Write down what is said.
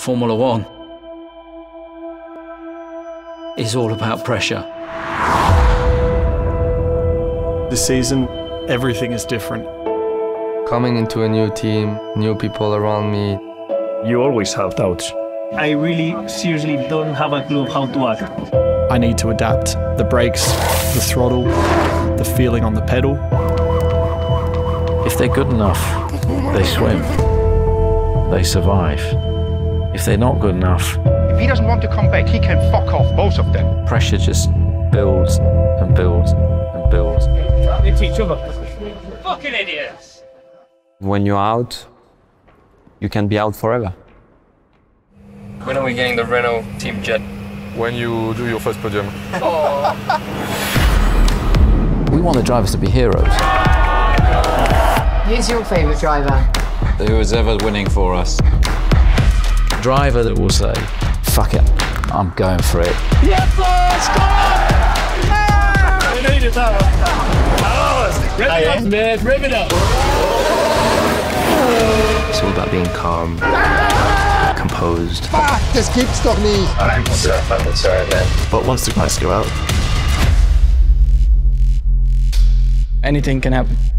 Formula One is all about pressure. This season, everything is different. Coming into a new team, new people around me. You always have doubts. I really seriously don't have a clue of how to act. I need to adapt. The brakes, the throttle, the feeling on the pedal. If they're good enough, they swim. They survive. If they're not good enough, if he doesn't want to come back, he can fuck off, both of them. pressure just builds and builds and builds. They teach other. Fucking idiots! When you're out, you can be out forever. When are we getting the Renault team jet? When you do your first podium. We want the drivers to be heroes. Who's your favourite driver? Who is ever winning for us? A driver that will say, fuck it, I'm going for it. Yes, boys! Come on! We needed that one. Rev it up, man. Rev it up. It's all about being calm, composed. Fuck, das gibt's doch nicht! But once the lights go out, Anything can happen.